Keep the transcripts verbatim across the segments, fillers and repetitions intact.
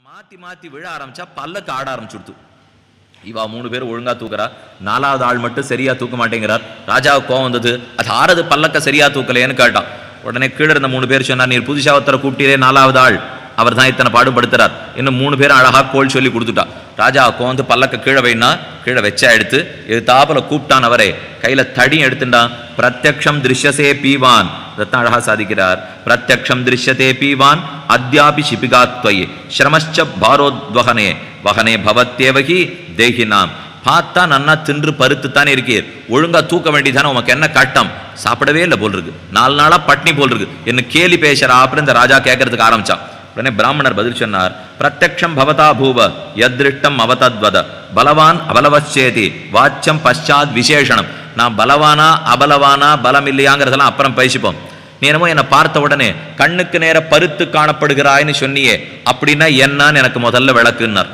மாற்றி மாற்றி விழ ஆரம்பிச்சா பல்லக்கு ஆட ஆரம்பிச்சுடுத்து. இவா மூணு பேர் ஒழுங்கா தூக்குறா, நாலாவது ஆள் மட்டும் சரியா தூக்க மாட்டேங்கிறார். ராஜாவுக்கு கோவம் வந்தது. அது ஆறது பல்லக்க சரியா தூக்கலையேன்னு கேட்டான். உடனே கீழே இருந்த மூணு பேர் சொன்னார், நீர் புதுசா ஒருத்தரை கூப்பிட்டீரே நாலாவது ஆள், அவர் தான் இத்தனை பாடுபடுத்துறார். இன்னும் மூணு பேரும் அழகா கோல் சொல்லி கொடுத்துட்டா. ராஜா கோந்து பல்லக்க கீழே வைனா கீழே வச்சா எடுத்து இது தாப்பல கூப்பிட்டான். அவரே கையில தடியும் எடுத்துட்டான். பிரத்யக்ஷம் திருஷ்யசே பீவான், இதைத்தான் அழகா சாதிக்கிறார். பிரத்யக்ஷம் திருஷ்யதே பீவான் அத்யாபி சிபிகாத்வயே ஸ்ரமச்ச பாரோத்வகனே வகனே பவத்தேவகி தேகினாம். பார்த்தா நன்னா தின்று பருத்து தானே இருக்கீர், ஒழுங்கா தூக்க வேண்டியதானே, உனக்கு என்ன கட்டம்? சாப்பிடவே இல்லை போல் இருக்கு, நாலு நாளா பட்னி போல் இருக்கு, என்ன கேலி பேசுறா அப்படின்னு இந்த ராஜா கேட்கறதுக்கு ஆரம்பிச்சான். உடனே பிராமணர் பதில் சொன்னார், பிரத்யக்ஷம் பவதா பூவ யத்ருஷ்டம் அவதத்வத பலவான் அபலவச்சேதி வாச்சம் பశ్చాத் விசேஷனம். நான் பலவானா அபலவானா பலம் இல்லையாங்கிறதெல்லாம் அப்புறம் பேசிப்போம். நீ என்னமோ என்னை பார்த்த உடனே கண்ணுக்கு நேர பருத்து காணப்படுகிறாய்ன்னு சொன்னியே, அப்படின்னா என்னன்னு எனக்கு முதல்ல விளக்குன்னார்.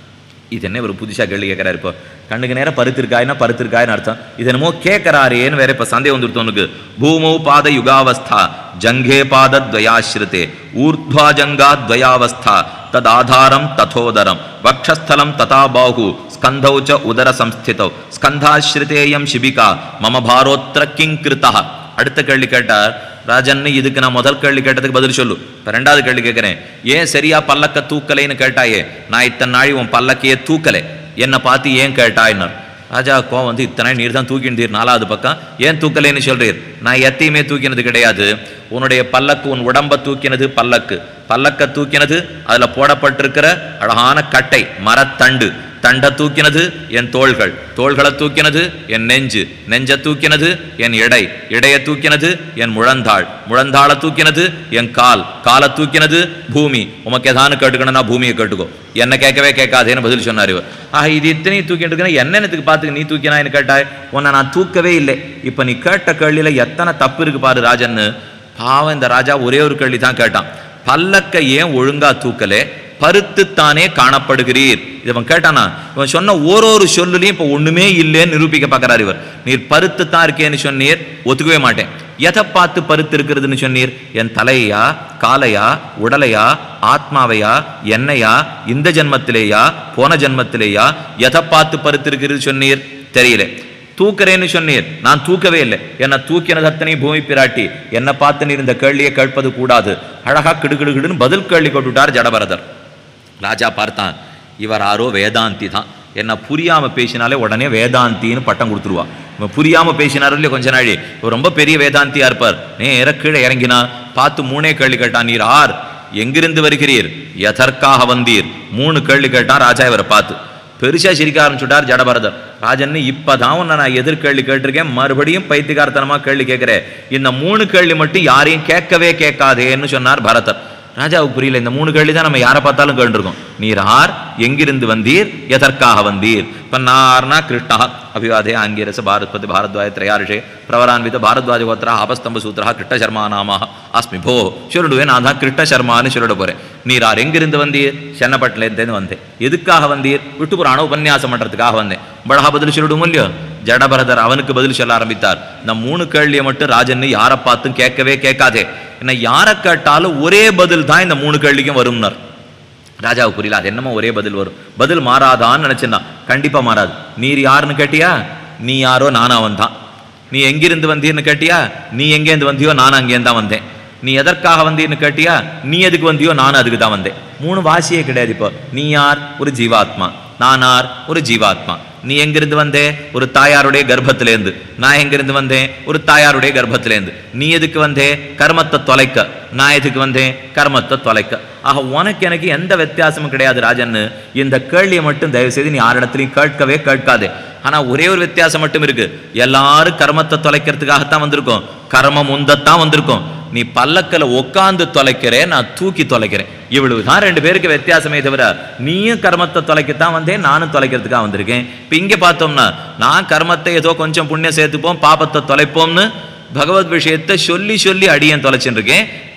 இது என்ன ஒரு புதுசா கேள்வி கேட்கிறாரு. இப்போ கண்ணுக்கு நேரம் பருத்திருக்காய்னா பருத்திருக்காய்னு அர்த்தம். இது என்னமோ கேட்கிறாரேன்னு வேற இப்ப சந்தேகம் வந்துருத்தவனுக்கு. பூமௌ பாத யுகாவஸ்தா ஜங்கே பாத துவயாஸ்ருதே ஊர்த்வா ஜங்கா துவயாவஸ்தா தத் ஆதாரம் ததோதரம் வக்ஷஸ்தலம் ததா பாஹு ஸ்கந்தௌ ச உதர சம்ஸ்திதௌ ஸ்கந்தாஸ்ருதேயம் சிபிகா மம பாரோத்ர கிங் கிருதா. அடுத்த கேள்வி கேட்டார் ராஜன், இதுக்கு நான் முதல் கேள்வி கேட்டதுக்கு பதில் சொல்லு. இப்போ ரெண்டாவது கேள்வி கேட்குறேன், ஏன் சரியா பல்லக்க தூக்கலைன்னு கேட்டாயே, நான் இத்தனை நாளி உன் பல்லக்கையே தூக்கலை, என்னை பார்த்து ஏன் கேட்டாயின்னார். ராஜா கோவம் வந்து, இத்தனை நீர் தான் தூக்கின்றீர் நாலாவது பக்கம், ஏன் தூக்கலைன்னு சொல்றீர்? நான் எத்தையுமே தூக்கினது கிடையாது. உன்னுடைய பல்லக்கு, உன் உடம்ப தூக்கினது பல்லக்கு, பல்லக்க தூக்கினது அதில் போடப்பட்டிருக்கிற அழகான கட்டை மரத்தண்டு, தண்டை தூக்கினது என் தோள்கள், தோள்களை தூக்கினது என் நெஞ்சு, நெஞ்ச தூக்கினது என் எடை, இடைய தூக்கினது என் முழந்தாள், முழந்தாளை தூக்கினது என் கால், காலை தூக்கினது பூமி. உமக்கு எதானு கேட்டுக்கணும்னா பூமியை கேட்டுக்கோ, என்ன கேட்கவே கேட்காதேன்னு பதில் சொன்னார் இவர். ஆஹ் இது இத்தனையும் தூக்கிட்டு இருக்கேன், என்னென்னத்துக்கு பார்த்துக்க நீ தூக்கினான்னு கேட்டாய், உன்னை நான் தூக்கவே இல்லை. இப்போ நீ கேட்ட கேள்வியில எத்தனை தப்பு இருக்கு பாரு ராஜன்னு. பாவம் இந்த ராஜா ஒரே ஒரு கேள்வி தான் கேட்டான், பல்லக்க ஏன் ஒழுங்கா தூக்கலே, பருத்துத்தானே காணப்படுகிறீர். இவன் கேட்டானா, இவன் சொன்ன ஓரொரு சொல்லுலையும் இப்போ ஒண்ணுமே இல்லைன்னு நிரூபிக்க பார்க்கிறார் இவர். நீர் பருத்து தான் இருக்கேன்னு சொன்னீர், ஒத்துக்கவே மாட்டேன். எதை பார்த்து பருத்து இருக்கிறதுன்னு சொன்னீர்? என் தலையா, காலையா, உடலையா, ஆத்மாவையா, என்னையா, இந்த ஜென்மத்திலேயா போன ஜென்மத்திலேயா, எதை பார்த்து பருத்து இருக்கிறது சொன்னீர்? தெரியல. தூக்கிறேன்னு சொன்னீர், நான் தூக்கவே இல்லை, என்னை தூக்கினது அத்தனை பூமி பிராட்டி, என்னை பார்த்து நீர் இந்த கேள்வியை கேட்பது கூடாது. அழகா கிடுகிடுகிடுன்னு பதில் கேள்வி கொட்டுட்டார் ஜடபரதர். ராஜா பார்த்தான், இவர் ஆரோ வேதாந்தி தான், என்ன புரியாம பேசினாலே உடனே வேதாந்தின்னு பட்டம் கொடுத்துருவா. இவன் புரியாம பேசினார் இல்லையா கொஞ்ச நாளி, இவர் ரொம்ப பெரிய வேதாந்தியா இருப்பார். நேர கீழே இறங்கினா பார்த்து மூணே கேள்வி கேட்டான். நீர் ஆர், எங்கிருந்து வருகிறீர், எதற்காக வந்தீர், மூணு கேள்வி கேட்டான் ராஜா இவரை பார்த்து. பெருசா சிரிக்க ஆரம்பிச்சுட்டார் ஜடபரதர். ராஜன், இப்பதான் உன்னை நான் எதிர்கேள்வி கேட்டிருக்கேன், மறுபடியும் பைத்தியகாரத்தனமா கேள்வி கேட்கிறேன், இந்த மூணு கேள்வி மட்டும் யாரையும் கேட்கவே கேட்காதேன்னு சொன்னார் பரதர். ராஜாவுக்கு புரியல, இந்த மூணு கேள்வி தான் நம்ம யாரை பார்த்தாலும் கேட்டுருக்கோம். நீர் ஆர், எங்கிருந்து வந்தீர், எதற்காக வந்தீர். இப்ப நார்னா கிருஷ்ணா அபிவாதே ஆங்கிரச பாரத்பதி பாரத்வாஜ திரையாரிஷே பிரவரான்வித பாரத்வாஜ கோத்திரா அபஸ்தம்ப சூத்திரா கிருஷ்ண சர்மா நாமா அஸ்மி போ சொல்லிடுவேன். நான் தான் கிருஷ்ண சர்மான்னு சொல்லிட போறேன். நீர் ஆர், எங்கிருந்து வந்தீர்? சென்னப்பட்டிலேருந்து வந்தேன். எதுக்காக வந்தீர்? விஷ்ணு புராண உபன்யாசம் பண்றதுக்காக வந்தேன். படகா பதில் சொல்லிடுவோம் இல்லையோ? ஜடபரதர் அவனுக்கு பதில் சொல்ல ஆரம்பித்தார். இந்த மூணு கேள்வியை மட்டும் ராஜன் யாரை பார்த்தும் கேட்கவே கேட்காதே, என்ன யாரை கேட்டாலும் ஒரே பதில் தான் இந்த மூணு கேள்விக்கும் வரும்னார். ராஜாவுக்கு புரியல, அது என்னமோ ஒரே பதில் வரும், பதில் மாறாதான்னு நினைச்சேன்னா கண்டிப்பா மாறாது. நீர் யாருன்னு கேட்டியா, நீ யாரோ நானா வந்தான். நீ எங்கிருந்து வந்தீர்னு கேட்டியா, நீ எங்கேருந்து வந்தியோ நானும் அங்கேருந்து தான் வந்தேன். நீ எதற்காக வந்தீர்னு கேட்டியா, நீ எதுக்கு வந்தியோ நானும் அதுக்கு தான் வந்தேன். மூணு வாசியே கிடையாது. இப்போ நீ யார், ஒரு ஜீவாத்மா, நானார், ஒரு ஜீவாத்மா. நீ எங்கிருந்து வந்தே, ஒரு தாயாருடைய கர்ப்பத்திலேருந்து. நான் எங்கிருந்து வந்தேன், ஒரு தாயாருடைய கர்ப்பத்திலேருந்து. நீ எதுக்கு வந்தே, கர்மத்தை தொலைக்க. நான் எதுக்கு வந்தேன், கர்மத்தை தொலைக்க. ஆக உனக்கு எனக்கு எந்த வித்தியாசமும் கிடையாது ராஜன்னு. இந்த கேள்வியை மட்டும் தயவு செய்து நீ யாரிடத்துலையும் கேட்கவே கேட்காதே. ஆனா ஒரே ஒரு வித்தியாசம் மட்டும் இருக்கு, எல்லாரும் கர்மத்தை தொலைக்கிறதுக்காகத்தான் வந்திருக்கோம், கர்மம் உந்தத்தான் வந்திருக்கோம். நீ பல்லக்கல உட்காந்து தொலைக்கிறேன், நான் தூக்கி தொலைக்கிறேன். இவ்வளவுதான் ரெண்டு பேருக்கு வித்தியாசமே தவிர, நீயும் கர்மத்தை தொலைக்கத்தான் வந்தேன், நானும் தொலைக்கிறதுக்காக வந்திருக்கேன். இப்ப இங்க பார்த்தோம்னா, நான் கர்மத்தை ஏதோ கொஞ்சம் புண்ணியம் சேர்த்துப்போம், பாபத்தை தொலைப்போம்னு பகவத் விஷயத்தை சொல்லி சொல்லி அடியன் தொலைச்சுட்டு இருக்கேன்.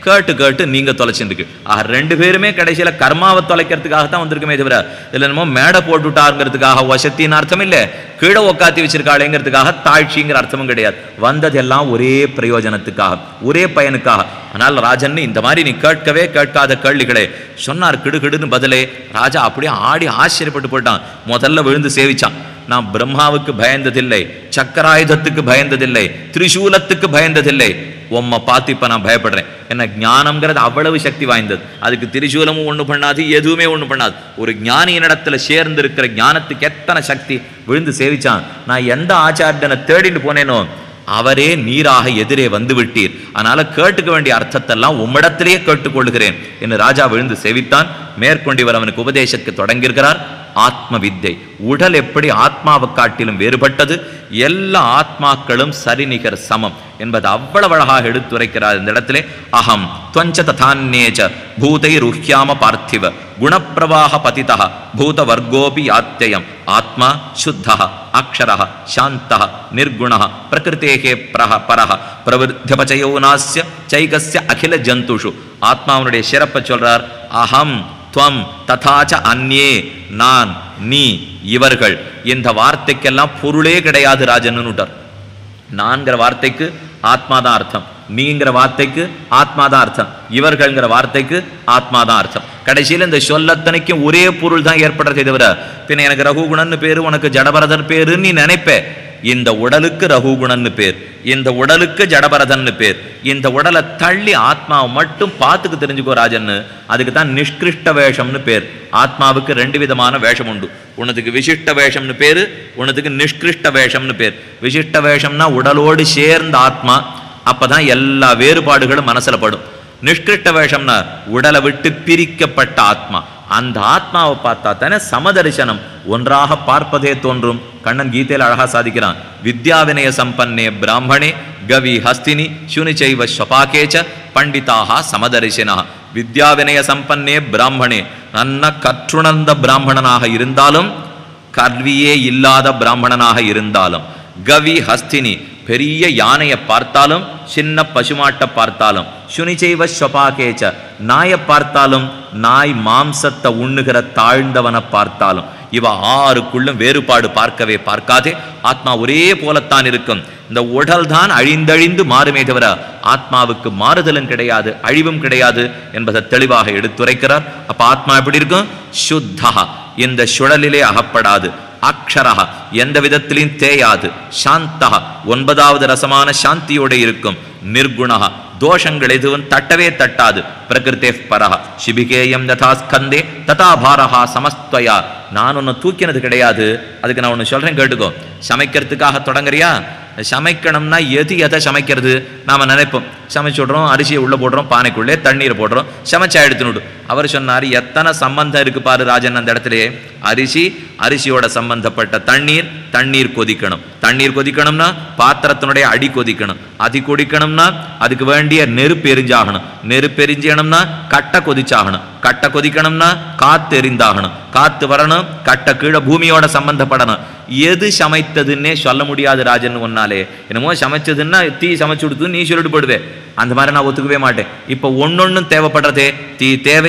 கேட்டு கேட்டு நீங்க தொலைச்சிருக்கு. ஆக ரெண்டு பேருமே கடைசியில கர்மாவை தொலைக்கிறதுக்காகத்தான் வந்திருக்குமே தவிர இதுல என்னமோ மேடை போட்டுட்டாருங்கிறதுக்காக வசத்தின்னு அர்த்தம் இல்லை, கீழே உக்காத்தி வச்சிருக்காளேங்கிறதுக்காக தாழ்ச்சிங்கிற அர்த்தமும் கிடையாது. வந்ததெல்லாம் ஒரே பிரயோஜனத்துக்காக, ஒரே பயனுக்காக. ஆனால் ராஜன் இந்த மாதிரி நீ கேட்கவே கேட்காத கேள்விகளே சொன்னார். கிடுகிடுன்னு பதிலே ராஜா அப்படியே ஆடி ஆச்சரியப்பட்டு போயிட்டான். முதல்ல விழுந்து சேவிச்சான். நான் பிரம்மாவுக்கு பயந்ததில்லை, சக்கராயுதத்துக்கு பயந்ததில்லை, திரிசூலத்துக்கு பயந்ததில்லை, உம்மை பார்த்து இப்ப நான் பயப்படுறேன். என்ன ஞானம்ங்கிறது அவ்வளவு சக்தி வாய்ந்தது. அதுக்கு திரிசூலமும் ஒண்ணு பண்ணாது, எதுவுமே ஒண்ணு பண்ணாது. ஒரு ஞானியினிடத்துல சேர்ந்து இருக்கிற ஞானத்துக்கு எத்தனை சக்தி. விழுந்து சேவிச்சான். நான் எந்த ஆச்சாரியனை தேடிட்டு போனேனோ அவரே நீராக எதிரே வந்து விட்டீர். அதனால கேட்டுக்க வேண்டிய அர்த்தத்தெல்லாம் உம்மிடத்திலேயே கேட்டுக்கொள்கிறேன் என்று ராஜா விழுந்து சேவித்தான். மேற்கொண்டிவர் அவனுக்கு உபதேசத்துக்கு தொடங்கியிருக்கிறார். ஆத்ம வித்தை, உடல் எப்படி ஆத்மாவை காட்டிலும் வேறுபட்டது, எல்லா ஆத்மாக்களும் சரிநிகர் சமம் என்பது அவ்வளவு அழகாக எடுத்துரைக்கிறார் இந்த இடத்திலே. அகம் துவஞ்ச ததான்யேச்ச பூதை ருஹ்யாம பார்த்திவ குணப்பிரவாக பதிதா பூத வர்க்கோபி யாத்தியம் ஆத்மா சுத்தः அக்ஷரः சாந்தः நிர்குணः பிரகிருதேகே பிரஹ பரஹ பிரவிருத்தியபச்சயோ நாஸ்ய சைகஸ்ய அகில ஜந்துஷு. ஆத்மாவுடைய சிறப்பை சொல்றார். அகம் துவம் ததாச்ச அந்யே, நான் நீ இவர்கள். இந்த வார்த்தைக்கெல்லாம் பொருளே கிடையாது ராஜன்னு விட்டார். நான்கிற வார்த்தைக்கு ஆத்மாதான் அர்த்தம், நீங்கிற வார்த்தைக்கு ஆத்மாதான் அர்த்தம், இவர்கள்ங்கிற வார்த்தைக்கு ஆத்மாதான் அர்த்தம். கடைசியில் இந்த சொல்லத்தனைக்கும் ஒரே பொருள் தான் ஏற்படுறதே தவிர பின்ன எனக்கு ரகுகுணன்னு பேரு, உனக்கு ஜடபரதர் பேருன்னு நீ நினைப்ப. இந்த உடலுக்கு ரகுகுணன்னு பேர், இந்த உடலுக்கு ஜடபரதன்னு பேர். இந்த உடலை தள்ளி ஆத்மாவை மட்டும் பார்த்துக்கு தெரிஞ்சுக்கோ ராஜன்னு. அதுக்கு தான் நிஷ்கிருஷ்ட வேஷம்னு பேர். ஆத்மாவுக்கு ரெண்டு விதமான வேஷம் உண்டு. உனதுக்கு விசிஷ்ட வேஷம்னு பேரு, உனதுக்கு நிஷ்கிருஷ்ட வேஷம்னு பேர். விசிஷ்ட வேஷம்னா உடலோடு சேர்ந்த ஆத்மா, அப்பதான் எல்லா வேறுபாடுகளும் மனசுல படும். நிஷ்கிருஷ்ட வேஷம்னா உடலை விட்டு பிரிக்கப்பட்ட ஆத்மா. அந்த ஆத்மாவை பார்த்தா தானே சமதரிசனம், ஒன்றாக பார்ப்பதே தோன்றும். கண்ணன் கீதையில் அழகா சாதிக்கிறான். வித்யா வினய சம்பன்னே பிராமணே கவி ஹஸ்தினி சுனிச்சைவ ஸ்வபாகேச்ச பண்டிதாக சமதரிசனா. வித்யா வினய சம்பன்னே பிராமணே, நன்ன கற்றுணர்ந்த பிராமணனாக இருந்தாலும் கல்வியே இல்லாத பிராமணனாக இருந்தாலும், கவி ஹஸ்தினி பெரிய யானையை பார்த்தாலும் சின்ன பசுமாட்டை பார்த்தாலும், சுனிச்சைவ ஸ்வபாகேச்ச நாயை பார்த்தாலும் நாய் மாம்சத்தை உண்ணுகிற தாழ்ந்தவனை பார்த்தாலும், இவ ஆறுக்குள்ளும் வேறுபாடு பார்க்கவே பார்க்காதே. ஆத்மா ஒரே போலத்தான் இருக்கும். இந்த உடல் தான் அழிந்தழிந்து மாறுமே தவிர ஆத்மாவுக்கு மாறுதலும் கிடையாது, அழிவும் கிடையாது என்பதை தெளிவாக எடுத்துரைக்கிறார். அப்ப ஆத்மா எப்படி இருக்கும்? சுத்தா, இந்த சுழலிலே அகப்படாது. அக்ஷரஹ, எந்த விதத்திலையும் தேயாது. சாந்தஹ, ஒன்பதாவது ரசமான சாந்தியோட இருக்கும். நிர்குணஹ, தோஷங்கள் எதுவும் தட்டவே தட்டாது. பிரகிருத்தே பரஹ சிபிகேயம் யதா ஸ்கந்தே ததா பாரஹா சமஸ்துவயா. நான் ஒன்று தூக்கினது கிடையாது. அதுக்கு நான் ஒன்று சொல்றேன் கேட்டுக்கோ. சமைக்கிறதுக்காக தொடங்குறியா? சமைக்கணும்னா எது எதை சமைக்கிறது நாம நினைப்போம். சமைச்சு விடுறோம், அரிசியை உள்ள போடுறோம், பானைக்குள்ளே தண்ணீரை போடுறோம், சமைச்சா எடுத்துனுடு. அவர் சொன்னார், எத்தனை சம்பந்தம் இருக்கு பாரு ராஜன் அந்த இடத்துல. அரிசி, அரிசியோட சம்பந்தப்பட்ட தண்ணீர், தண்ணீர் கொதிக்கணும். தண்ணீர் கொதிக்கணும்னா பாத்திரத்தினுடைய அடி கொதிக்கணும். அதி கொதிக்கணும்னா அதுக்கு வேண்டிய நெருப்பு எரிஞ்சாகணும். நெருப்பு எரிஞ்சணும்னா கட்டை கொதிச்சாகணும். கட்டை கொதிக்கணும்னா காத்து எரிந்தாகணும். காத்து வரணும், கட்டை கீழே பூமியோட சம்பந்தப்படணும். எது சமைத்ததுன்னே சொல்ல முடியாது ராஜன் ஒன்னாலே. என்னமோ சமைச்சதுன்னா தீ சமைச்சு கொடுத்து நீ சொல்லிட்டு போடுவே. அந்த மாதிரி நான் ஒத்துக்கவே மாட்டேன். இப்போ ஒன்னொன்னும் தேவைப்படுறதே. தீ தேவை,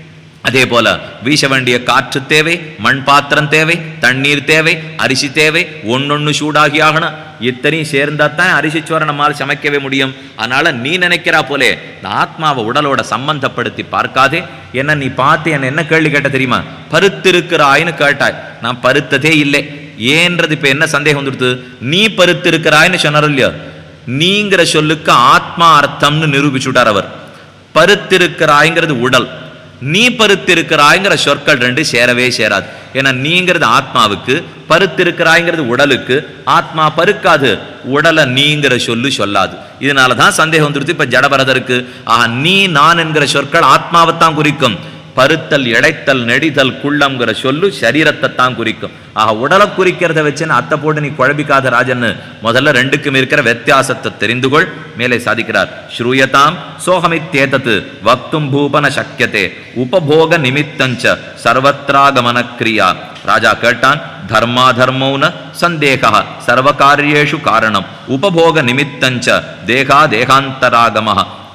அதே போல வீச வேண்டிய காற்று தேவை, மண் பாத்திரம் தேவை, தண்ணீர் தேவை, அரிசி தேவை. ஒன்னொன்னு சூடாகி ஆகணும். இத்தனையும் சேர்ந்தாத்தான் அரிசி சோரை நம்மால் சமைக்கவே முடியும். அதனால நீ நினைக்கிறா போலே இந்த ஆத்மாவை உடலோட சம்பந்தப்படுத்தி பார்க்காதே. என்ன நீ பார்த்து என்ன என்ன கேள்வி கேட்ட தெரியுமா? பருத்திருக்கிறாய்னு கேட்டாய். நான் பருத்ததே இல்லை ஏன்றது இப்ப என்ன சந்தேகம் வந்துடுது? நீ பருத்திருக்கிறாய்னு சொன்னார் இல்லையா? நீங்கிற சொல்லுக்கு ஆத்மா அர்த்தம்னு நிரூபிச்சுட்டார் அவர். பருத்திருக்கிறாய்ங்கிறது உடல், நீ பருத்திருக்கிறாய்ங்கிற சொற்கள் ரெண்டு சேரவே சேராது. ஏன்னா நீங்கிறது ஆத்மாவுக்கு, பருத்திருக்கிறாய்ங்கிறது உடலுக்கு. ஆத்மா பருக்காது, உடலை நீங்கிற சொல்லு சொல்லாது. இதனாலதான் சந்தேகம் வந்துடுது இப்ப ஜடபரதருக்கு. ஆஹா, நீ நான் என்கிற சொற்கள் ஆத்மாவைத்தான் குறிக்கும். பருத்தல், இழைத்தல், நெடிதல், குள்ளம்ங்கிற சொல்லு சரீரத்தை தான் குறிக்கும். ஆக உடலை குறிக்கிறத வச்சுன்னு அத்தை போட்டு நீ குழப்பிக்காத ராஜன்னு முதல்ல ரெண்டுக்கும் இருக்கிற வித்தியாசத்தை தெரிந்து கொள். மேலே சாதிக்கிறார். ஸ்ரூயதாம் சோகமித்தேதத்து வக்தும் பூபன சக்கியதே உபபோக நிமித்தஞ்ச சர்வத்ராகமன கிரியா. ராஜா கேட்டான், தர்மா தர்மௌன சந்தேகா சர்வகாரியேஷு காரணம் உபபோக நிமித்தஞ்ச தேகா தேகாந்தராகம.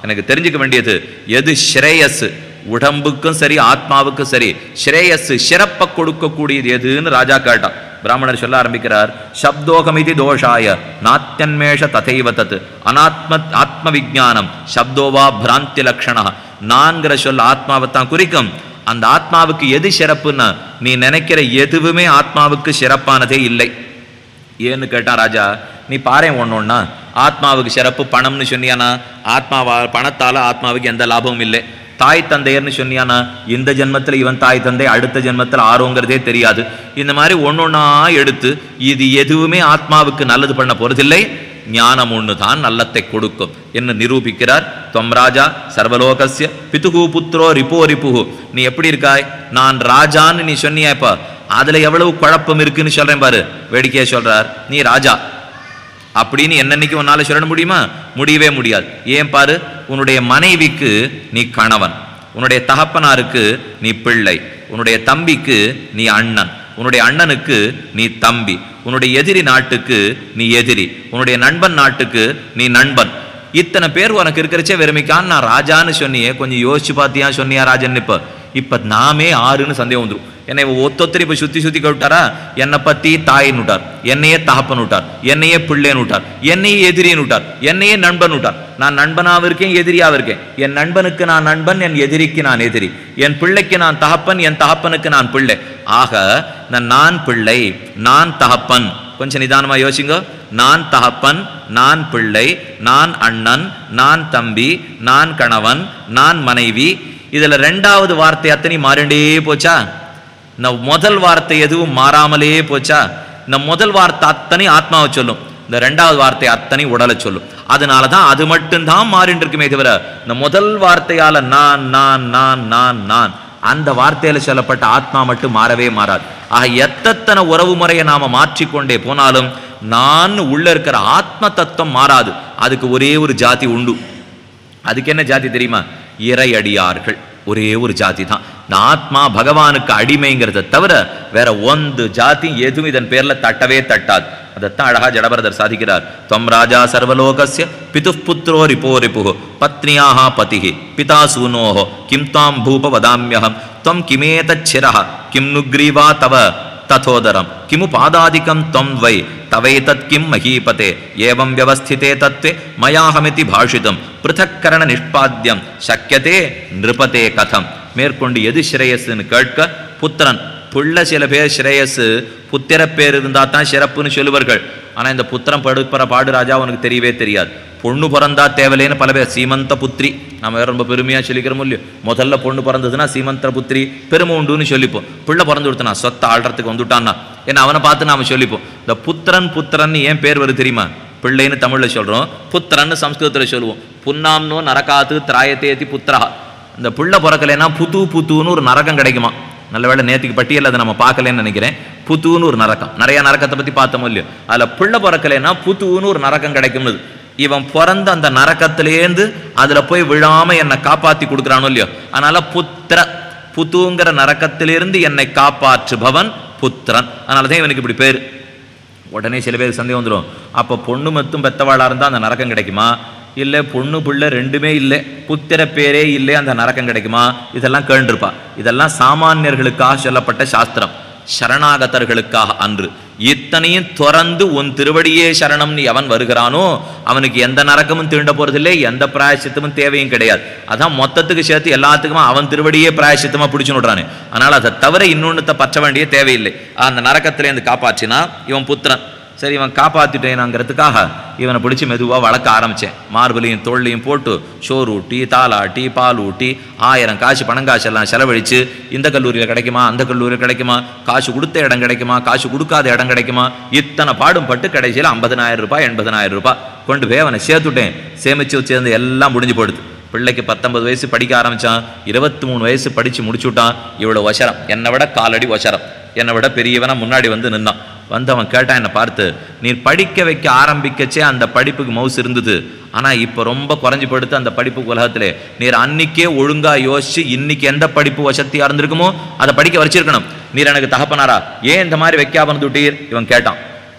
எனக்கு தெரிஞ்சுக்க வேண்டியது எது ஸ்ரேயஸ், உடம்புக்கும் சரி ஆத்மாவுக்கும் சரி ஸ்ரேயஸ் சிறப்பை கொடுக்கக்கூடியது எதுன்னு ராஜா கேட்டான். பிராமணர் சொல்ல ஆரம்பிக்கிறார், சப்தோகமிதி தோஷாய நாத்தியன்மேஷ ததைவ தத் அனாத்ம ஆத்ம விஜானம் சப்தோவா பிராந்தி லக்ஷணா. நான்கிற சொல்ல ஆத்மாவைத்தான் குறிக்கும். அந்த ஆத்மாவுக்கு எது சிறப்புன்னா நீ நினைக்கிற எதுவுமே ஆத்மாவுக்கு சிறப்பானதே இல்லை. ஏன்னு கேட்டான் ராஜா. நீ பாரு ஒன்னொன்னா, ஆத்மாவுக்கு சிறப்பு பணம்னு சொன்னியானா ஆத்மாவா பணத்தால ஆத்மாவுக்கு எந்த லாபமும் இல்லை. தாய் தந்தையர்னு சொன்னியானா இந்த ஜென்மத்தில் இவன் தாய் தந்தை, அடுத்த ஜென்மத்தில் ஆரோங்கிறதே தெரியாது. இந்த மாதிரி ஒன்னொன்னா எடுத்து இது எதுவுமே ஆத்மாவுக்கு நல்லது பண்ண போறதில்லை, ஞானம் ஒன்று தான் நல்லத்தை கொடுக்கும் என்று நிரூபிக்கிறார். தொம் ராஜா சர்வலோகஸ்ய பிதுகு புத்ரோ ரிபோ ரிபுகு. நீ எப்படி இருக்காய், நான் ராஜான்னு நீ சொன்னியா, இப்ப அதுல எவ்வளவு குழப்பம் இருக்குன்னு சொல்றேன் பாரு. வேடிக்கையா சொல்றார், நீ ராஜா அப்படின்னு என்னன்னைக்கு உன்னால சொல்ல முடியுமா? முடியவே முடியாது. ஏன் பாரு, உன்னுடைய மனைவிக்கு நீ கணவன், உன்னுடைய தகப்பனாருக்கு நீ பிள்ளை, உன்னுடைய தம்பிக்கு நீ அண்ணன், உன்னுடைய அண்ணனுக்கு நீ தம்பி, உன்னுடைய எதிரி நாட்டுக்கு நீ எதிரி, உன்னுடைய நண்பன் நாட்டுக்கு நீ நண்பன். இத்தனை பேர் உனக்கு இருக்கிறச்சே வெறுமைக்கான் நான் ராஜான்னு சொன்னியே, கொஞ்சம் யோசிச்சு பார்த்தியா சொன்னியா ராஜன்? இப்ப இப்ப நாமே ஆறுன்னு சந்தேகம் வந்துடும். என்னை ஒத்தொத்தரி இப்ப சுத்தி சுத்தி விட்டாரா, என்னை பத்தி தாயின்னு விட்டார், என்னையே தகப்பன் விட்டார், என்னையே பிள்ளைன்னு விட்டார், என்னையே எதிரின்னு விட்டார், என்னையே நண்பன் விட்டார். நான் நண்பனாக இருக்கேன், எதிரியாக இருக்கேன். என் நண்பனுக்கு நான் நண்பன், என் எதிரிக்கு நான் எதிரி, என் பிள்ளைக்கு நான் தகப்பன், என் தகப்பனுக்கு நான் பிள்ளை. ஆக நான் பிள்ளை, நான் தகப்பன். கொஞ்சம் நிதானமா யோசிங்க. நான் தகப்பன், நான் பிள்ளை, நான் அண்ணன், நான் தம்பி, நான் கணவன், நான் மனைவி. இதுல ரெண்டாவது வார்த்தை அத்தனை மாறிண்டே போச்சா? இந்த முதல் வார்த்தை எதுவும் மாறாமலே போச்சா? இந்த முதல் வார்த்தை அத்தனை ஆத்மாவை சொல்லும், இந்த ரெண்டாவது வார்த்தை அத்தனை உடலை சொல்லும். அதனாலதான் அது மட்டும்தான் மாறிட்டு இருக்குமே தவிர இந்த முதல் வார்த்தையால நான் நான் நான் நான் நான் அந்த வார்த்தையில சொல்லப்பட்ட ஆத்மா மட்டும் மாறவே மாறாது. ஆக எத்தனை உறவு முறையை நாம மாற்றிக்கொண்டே போனாலும் நான் உள்ள இருக்கிற ஆத்ம தத்துவம் மாறாது. அதுக்கு ஒரே ஒரு ஜாதி உண்டு. அதுக்கு என்ன ஜாதி தெரியுமா? இறை அடியார்கள். ஒரே ஒரு ஜாதி தான். இந்த ஆத்மா பகவானுக்கு அடிமைங்கிறத தவிர வேற ஒன்று ஜாதி எதுவும் இதன் பேர்ல தட்டவே தட்டாது. அதைத்தான் அழகா ஜடபரதர் சாதிக்கிறார். தொம் ராஜா சர்வலோகஸ்ய பிதுப் புத்ரோ ரிபோ ரிபுஹு பத்னியாக பதிஹி பிதா சூனோஹோ கிம் தாம் பூப வதாம்யஹம் தொம் கிமேதச்சிரஹ கிம் நுக்ரீவா தவ ததோதரம் கிமு பாதாதிகம் தொம் வை தவை தத் கிம் மஹீபதே ஏவம் வியவஸ்திதே தத்வே மயாஹமிதி பாஷிதம் பிருத்தக்கரண நிஷ்பாத்தியம் சக்கியதே நிருபதே கதம். மேற்கொண்டு எது ஸ்ரேயஸ்ன்னு கேட்க, புத்திரன் புள்ள சில பேர் ஸ்ரேயஸ் புத்திர பேர் இருந்தா தான் சிறப்புன்னு சொல்லுவார்கள். ஆனா இந்த புத்திரம் படுப்புற பாடு ராஜா உனக்கு தெரியவே தெரியாது. பொண்ணு பிறந்தா தேவலேன்னு பல பேர் சீமந்த புத்திரி நம்ம வேற ரொம்ப பெருமையா சொல்லிக்கிறோம் இல்லையோ. முதல்ல பொண்ணு பிறந்ததுன்னா சீமந்த புத்திரி பெருமை உண்டுன்னு சொல்லிப்போம். பிள்ளை பிறந்து கொடுத்தனா சொத்தை ஆள்றதுக்கு வந்துட்டான்னா ஏன்னா அவனை பார்த்து நாம சொல்லிப்போம். இந்த புத்திரன் புத்திரன் ஏன் பேர் வருது தெரியுமா? பிள்ளைன்னு தமிழ்ல சொல்றோம், புத்திரன்னு சம்ஸ்கிருதத்துல சொல்லுவோம். புன்னாம்னோ நரகாத்து திராயத்தேதி புத்திரா. இந்த பிள்ளை பிறக்கலைன்னா புத்து புத்துன்னு ஒரு நரகம் கிடைக்குமா? நல்ல வேளை நேற்றுக்கு பட்டியல் அதை நம்ம பார்க்கலன்னு நினைக்கிறேன். புத்துன்னு ஒரு நரக்கம், நிறைய நரக்கத்தை பத்தி பார்த்தோமோ இல்லையோ. அதுல பிள்ளை பிறக்கலைன்னா புத்துன்னு ஒரு நரக்கம் கிடைக்கும்னு. இவன் பிறந்த அந்த நரக்கத்திலேருந்து அதுல போய் விழாம என்னை காப்பாத்தி கொடுக்குறானோ இல்லையோ. அதனால புத்திர புத்துங்கிற நரக்கத்திலிருந்து என்னை காப்பாற்றுபவன் புத்திரன். அதனாலதான் இவனுக்கு இப்படி பேரு. உடனே சில பேருக்கு சந்தேகம் வந்துடும், அப்போ பொண்ணு மட்டும் பெத்தவாளா இருந்தால் அந்த நரக்கம் கிடைக்குமா? இல்லை பொண்ணு பிள்ளை ரெண்டுமே இல்லை, புத்திர பேரே இல்லை, அந்த நரக்கம் கிடைக்குமா? இதெல்லாம் கேண்டிருப்பா. இதெல்லாம் சாமானியர்களுக்காக சொல்லப்பட்ட சாஸ்திரம், சரணாகதர்களுக்காக அன்று. இத்தனையும் துறந்து உன் திருவடியே சரணம்னு எவன் வருகிறானோ அவனுக்கு எந்த நரக்கமும் தீண்ட போறதில்லை, எந்த பிராயசித்தமும் தேவையும் கிடையாது. அதான் மொத்தத்துக்கு சேர்த்து எல்லாத்துக்குமா அவன் திருவடியே பிராயசித்தமா பிடிச்சு விடுறானே. அதனால அதை தவிர இன்னொன்னுத்த பற்ற வேண்டிய தேவையில்லை. அந்த நரக்கத்திலேருந்து காப்பாற்றினா இவன் புத்திரன். சரி, இவன் காப்பாற்றிட்டேனாங்கிறதுக்காக இவனை பிடிச்சி மெதுவாக வளர்க்க ஆரம்பித்தேன். மார்பலையும் தோல்லையும் போட்டு சோறூட்டி தாளாட்டி பால் ஊட்டி ஆயிரம் காசு பணங்காசு எல்லாம் செலவழித்து இந்த கல்லூரியில் கிடைக்குமா, அந்த கல்லூரியில் கிடைக்குமா, காசு கொடுத்த இடம் கிடைக்குமா, காசு கொடுக்காத இடம் கிடைக்குமா, இத்தனை பாடும் பட்டு கடைசியில் ஐம்பதனாயிரம் ரூபாய் எண்பதனாயிரம் ரூபாய் கொண்டு போய் அவனை சேர்த்துட்டேன். சேமித்து வச்சிருந்து எல்லாம் முடிஞ்சு போடுது. பிள்ளைக்கு பத்தொன்பது வயசு படிக்க ஆரம்பித்தான், இருபத்தி மூணு வயசு படித்து முடிச்சுட்டான். இவ்வளோ வசரம், என்னை விட காலடி வசரம், என்னை விட பெரியவனா முன்னாடி வந்து நின்னான். வந்து அவன் கேட்டான் என்னை பார்த்து, நீர் படிக்க வைக்க ஆரம்பிக்கச்சே அந்த படிப்புக்கு மவுசு இருந்தது, ஆனால் இப்போ ரொம்ப குறைஞ்சி படுத்து அந்த படிப்புக்கு உலகத்திலே நீர் அன்னைக்கே ஒழுங்காக யோசிச்சு இன்னைக்கு எந்த படிப்பு வசதியாக இருந்திருக்குமோ அதை படிக்க வச்சிருக்கணும். நீர் எனக்கு தகப்பனாரா, ஏன் இந்த மாதிரி வைக்காம இருந்துட்டீர்? இவன் கேட்டான்.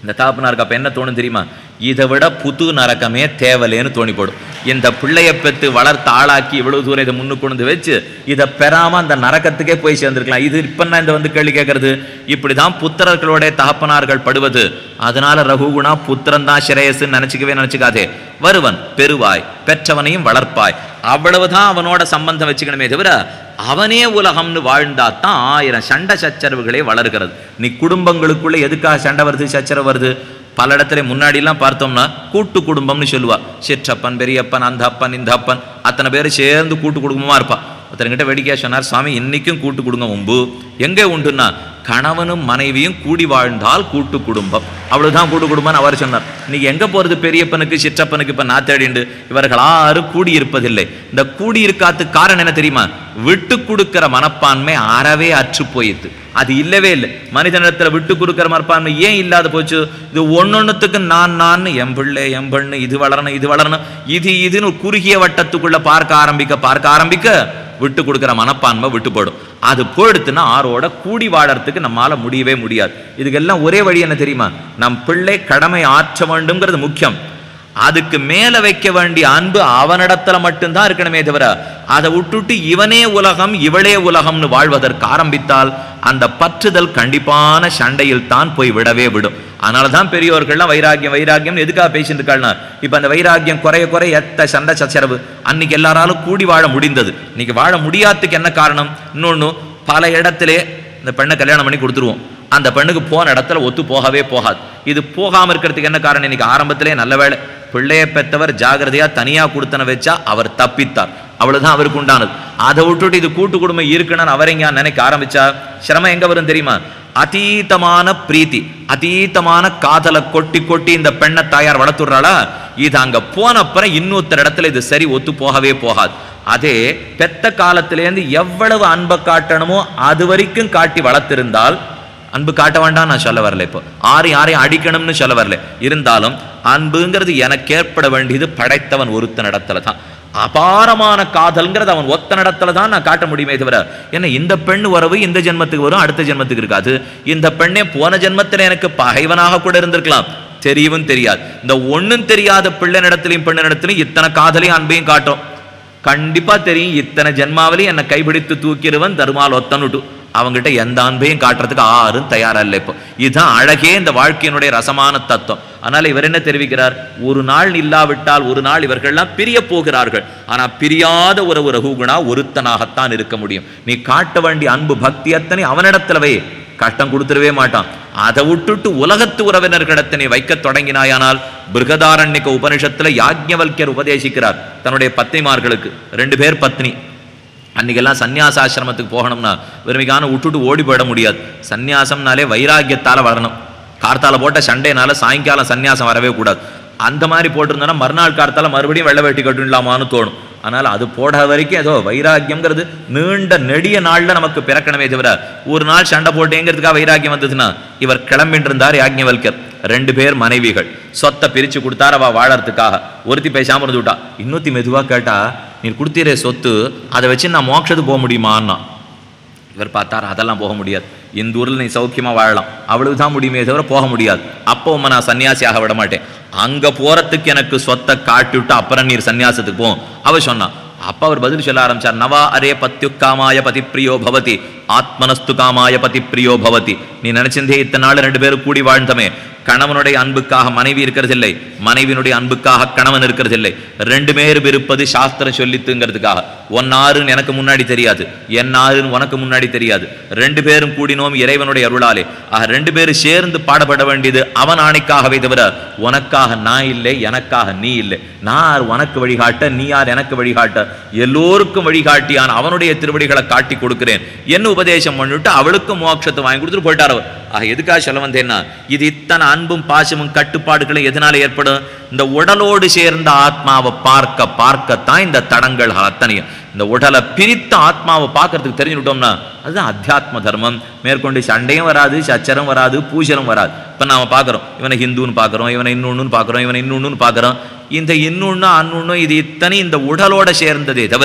இந்த தாப்பனாருக்கு அப்போ என்ன தோணும் தெரியுமா? இதை விட புது நரக்கமே தேவலேன்னு தோணி போடும். இந்த பிள்ளையை பெற்று வளர்த்து ஆளாக்கி இவ்வளவு தூரம் இதை முன்னு கொண்டு வச்சு இதை பெறாம அந்த நரக்கத்துக்கே போய் சேர்ந்துருக்கலாம். இது இப்போ நான் இந்த வந்து கேள்வி கேட்கறது. இப்படிதான் புத்திரர்களுடைய தகப்பனார்கள் படுவது. அதனால ரகுகுணா புத்திரன் தான் சிரேயஸ்ன்னு நினைச்சிக்கவே நினைச்சுக்காதே. வருவன் பெருவாய், பெற்றவனையும் வளர்ப்பாய், அவ்வளவுதான் அவனோட சம்பந்தம் வச்சுக்கணுமே தவிர அவனே உலகம்னு வாழ்ந்தாத்தான் ஆயிரம் சண்டை சச்சரவுகளே வளர்கிறது. நீ குடும்பங்களுக்குள்ள எதுக்காக சண்டை வருது, சச்சரவு வருது? பல இடத்துல முன்னாடிலாம் பார்த்தோம்னா கூட்டு குடும்பம்னு சொல்லுவா. சிற்றப்பன், பெரியப்பன், அந்த அப்பன், இந்த அப்பன், அத்தனை பேர் சேர்ந்து கூட்டு குடும்பமா இருப்பா. ஒருத்தர்கிட்ட வேடிக்கையா சொன்னார், சுவாமி இன்னைக்கும் கூட்டு குடும்பம் உண்டு. எங்கே உண்டுன்னா கணவனும் மனைவியும் கூடி வாழ்ந்தால் கூட்டு குடும்பம், அவ்வளவுதான் கூட்டு குடும்பம்னு அவர் சொன்னார். இன்னைக்கு எங்க போறது பெரியப்பனுக்கு சிற்றப்பனுக்கு? இப்ப நான் தேடிண்டு இவர்கள் ஆறும் கூடி இருப்பதில்லை. இந்த கூடி இருக்காதுக்கு காரணம் என்ன தெரியுமா? விட்டு கொடுக்கிற மனப்பான்மை அறவே அற்று போயிட்டு அது இல்லவே இல்லை. மனிதனிடத்துல விட்டு கொடுக்கிற மனப்பான்மை ஏன் இல்லாத போச்சு? இது ஒன்னொன்னுத்துக்கு நான் நான் என் பிள்ளை என் பெண்ணு, இது வளரணும் இது வளரணும், இது இதுன்னு குறுகிய வட்டத்துக்குள்ள பார்க்க ஆரம்பிக்க பார்க்க ஆரம்பிக்க விட்டு கொடுக்கிற மனப்பான்மை விட்டு போடும். அது போயிடுத்துன்னா ஆரோட கூடி வாழறதுக்கு நம்மால முடியவே முடியாது. இதுக்கெல்லாம் ஒரே வழி என்ன தெரியுமா? நம் பிள்ளை கடமை ஆற்ற வேண்டும்ங்கிறது முக்கியம். அதுக்கு மேல வைக்க வேண்டிய அன்பு அவனிடத்துல மட்டும்தான் இருக்கணுமே தவிர அதை விட்டுட்டு இவனே உலகம் இவளே உலகம்னு வாழ்வதற்கு ஆரம்பித்தால் அந்த பற்றுதல் கண்டிப்பான சண்டையில் தான் போய் விடவே விடும். அதனாலதான் பெரியோர்கள்லாம் வைராக்கியம் வைராக்கியம் எதுக்காக பேசிட்டு இருக்காள்னா, இப்ப அந்த வைராக்கியம் குறைய குறைய எத்த சண்டை சச்சரவு. அன்னைக்கு எல்லாராலும் கூடி வாழ முடிந்தது, இன்னைக்கு வாழ முடியாததுக்கு என்ன காரணம்? இன்னொன்னு, பல இடத்திலே இந்த பெண்ணை கல்யாணம் பண்ணி கொடுத்துருவோம், அந்த பெண்ணுக்கு போன இடத்துல ஒத்து போகவே போகாது. இது போகாம இருக்கிறதுக்கு என்ன காரணம்? இன்னைக்கு ஆரம்பத்திலே நல்ல வேலை பிள்ளையை பெற்றவர் ஜாகிரதையா தனியா கொடுத்தன வச்சா அவர் தப்பித்தார், அவ்வளவுதான் அவருக்கு உண்டானது. அதை விட்டுட்டு இது கூட்டு குடும்பம் இருக்குன்னு அவரைங்க நினைக்க ஆரம்பிச்சா சிரமம் எங்க வரும் தெரியுமா? அதீதமான பிரீத்தி, அதீதமான காதலை கொட்டி கொட்டி இந்த பெண்ணை தாயார் வளர்த்துடுறாளா, இது அங்க போன அப்புறம் இன்னொருத்தர் இடத்துல இது சரி ஒத்து போகவே போகாது. அதே பெத்த காலத்திலேருந்து எவ்வளவு அன்பை காட்டணுமோ அது வரைக்கும் காட்டி வளர்த்திருந்தால், அன்பு காட்ட வேண்டாம் நான் சொல்ல வரல, இப்போ ஆறு யாரையும் அடிக்கணும்னு சொல்ல வரல, இருந்தாலும் அன்புங்கிறது எனக்கு ஏற்பட வேண்டியது படைத்தவன் ஒருத்தன் இடத்துல தான். அபாரமான காதல்ங்கிறது அவன் ஒத்த இடத்துல தான் நான் காட்ட முடியுமே தவிர, ஏன்னா இந்த பெண் உறவு இந்த ஜென்மத்துக்கு வரும், அடுத்த ஜென்மத்துக்கு இருக்காது. இந்த பெண்ணே போன ஜென்மத்தில் எனக்கு பகைவனாக கூட இருந்திருக்கலாம், தெரியவும் தெரியாது. இந்த ஒன்னும் தெரியாத பிள்ளை இடத்துலையும் பெண்ணு இடத்துலையும் இத்தனை காதலையும் அன்பையும் காட்டும். கண்டிப்பா தெரியும் இத்தனை ஜென்மாவிலையும் என்னை கைபிடித்து தூக்கிடுவன் தருமால் ஒத்தனுட்டு, அவங்ககிட்ட எந்த அன்பையும் காட்டுறதுக்கு ஆறும் தயாரா இல்லை. இப்போ இதுதான் அழகே இந்த வாழ்க்கையினுடைய ரசமான தத்துவம். அதனால இவர் என்ன தெரிவிக்கிறார்? ஒரு நாள் இல்லாவிட்டால் ஒரு நாள் இவர்கள்லாம் பிரிய போகிறார்கள். ஆனா பிரியாத ஒரு ஒரு ரகுகுணா ஒருத்தனாகத்தான் இருக்க முடியும். நீ காட்ட வேண்டிய அன்பு பக்தி அத்தனை அவனிடத்துலவே கஷ்டம் கொடுத்துடவே மாட்டான். அதை விட்டுட்டு உலகத்து உறவினர்களிடத்தை நீ வைக்க தொடங்கினாயானால், பிருகதாரண்யக உபனிஷத்துல யாஜ்ஞவல்யர் உபதேசிக்கிறார் தன்னுடைய பத்னிமார்களுக்கு, ரெண்டு பேர் பத்னி. அன்னைக்கெல்லாம் சன்னியாசாசிரமத்துக்கு போகணும்னா வெறுமைக்கான விட்டுட்டு ஓடி போயிட முடியாது. சன்னியாசம்னாலே வைராக்கியத்தால வரணும். கார்த்தால போட்ட சண்டைனால சாயங்காலம் சன்னியாசம் வரவே கூடாது. அந்த மாதிரி போட்டிருந்தோன்னா மறுநாள் கார்த்தால மறுபடியும் வெள்ளை வேட்டி கட்டுலாமான்னு தோணும். ஆனால் அது போட வரைக்கும் ஏதோ வைராக்கியம்ங்கிறது நீண்ட நெடிய நாள்ல நமக்கு பிறக்கணுமே தவிர ஒரு நாள் சண்டை போட்டேங்கிறதுக்காக வைராக்கியம் வந்ததுன்னா, இவர் கிளம்பிட்டு இருந்தார் யாஜ்ஞவல்யர். ரெண்டு பேர் மனைவிகள், சொத்தை பிரிச்சு கொடுத்தார் அவ வாழறதுக்காக. ஒருத்தி பேசாம இருந்து விட்டா, இன்னொத்தி மெதுவா கேட்டா, நீ கொடுத்தீரே சொத்து அதை வச்சு நான் மோட்சத்துக்கு போக முடியுமான்னா. இவர் பார்த்தார், அதெல்லாம் போக முடியாது, இந்த ஊரில் நீ சௌக்கியமா வாழலாம், அவ்வளவுதான் முடியுமே தவிர போக முடியாது. அப்போ உம்மை நான் சன்னியாசியாக விட மாட்டேன், அங்க போறதுக்கு எனக்கு சொத்தை காட்டி விட்டு அப்புறம் நீர் சன்னியாசத்துக்கு போ அவ சொன்னா. அப்ப அவர் பதில் சொல்ல ஆரம்பிச்சார், நவா அரே பத்யு காமாய பதி பிரியோ பவதி ஆத்மனஸ்து காமாய பதி பிரியோ பவதி. நீ நினைச்சிருந்தே இத்தனை நாள் ரெண்டு பேரும் கூடி வாழ்ந்தமே, கணவனுடைய அன்புக்காக மனைவி இருக்கிறதில்லை, மனைவியினுடைய அன்புக்காக கணவன் இருக்கிறதில்லை, ரெண்டு பேரும் இருப்பது சாஸ்திரம் சொல்லித்துங்கிறதுக்காக. ஒன்னாருன்னு எனக்கு முன்னாடி தெரியாது, என்னாருன்னு உனக்கு முன்னாடி தெரியாது, ரெண்டு பேரும் கூடினோம் இறைவனுடைய அருளாலே. ஆக ரெண்டு பேரும் சேர்ந்து பாடப்பட வேண்டியது அவன் ஆணைக்காகவே தவிர உனக்காக நான் இல்லை, எனக்காக நீ இல்லை. நான் உனக்கு வழிகாட்ட, நீ யார் எனக்கு வழிகாட்ட, எல்லோருக்கும் வழிகாட்டியான அவனுடைய திருவடிகளை காட்டி கொடுக்கிறேன் என்ன உபதேசம் பண்ணிவிட்டு அவளுக்கும் மோட்சத்தை வாங்கி கொடுத்துட்டு போயிட்டார் அவர். ஆக எதுக்காக சொல்ல வந்தேன்னா, இது இத்தனை அன்பும் பாசமும் கட்டுப்பாடுகளும் எதனால ஏற்படும்? இந்த உடலோடு சேர்ந்த ஆத்மாவை பார்க்க பார்க்கத்தான் இந்த தடங்கள் அத்தனையும். இந்த உடலை பிரித்த ஆத்மாவை பார்க்கறதுக்கு தெரிஞ்சுக்கிட்டோம்னா அதுதான் அத்தியாத்ம தர்மம். மேற்கொண்டு சண்டையும் வராது, சச்சரம் வராது, பூஜனம் வராது. இப்போ நாம பார்க்குறோம், இவனை ஹிந்துன்னு பார்க்குறோம், இவனை இன்னொன்னு பார்க்குறோம், இவனை இன்னொன்னு பார்க்குறோம். இந்த இன்னொன்னு அன்னொன்னு இது இத்தனை இந்த உடலோட சேர்ந்ததே தவிர